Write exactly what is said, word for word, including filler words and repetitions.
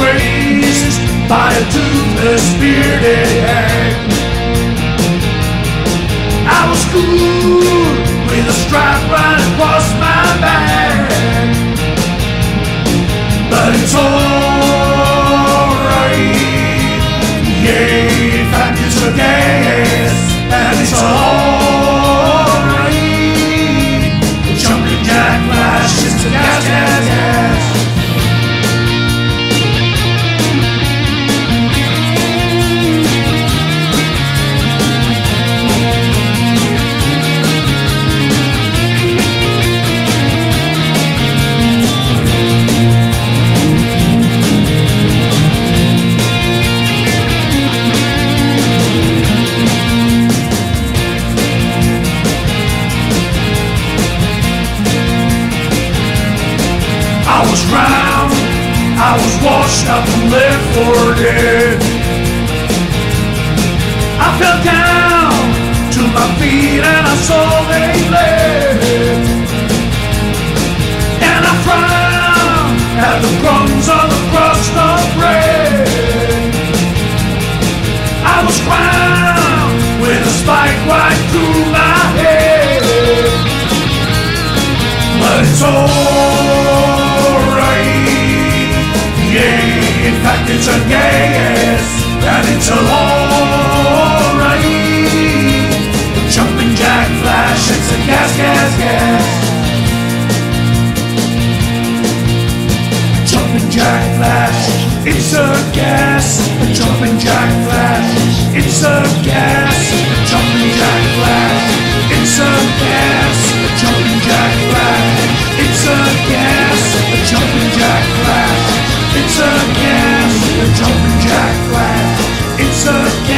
raised by a toothless bearded hag. I was cool with a stripe right across my back, but it's alright. Yeah, in fact it's a gas, and it's alright. Jumping jack flash, it's a gas, gas, gas. I was drowned, I was washed up and left for dead. I fell down to my feet and I saw they bled. And I frowned at the crumbs on the crust of bread. I was crowned with a spike right through my head, but it's all yeah, in fact it's a gas, and it's a alright. Jumping jack flash, it's a gas, gas, gas. Jumping jack flash, it's a gas. Jumping jack flash, it's a gas. Jumping jack flash, it's a gas. Jumping jack flash, it's a gas. Jumping jack flash, it's a gas, a jumping jack flash, it's a gas.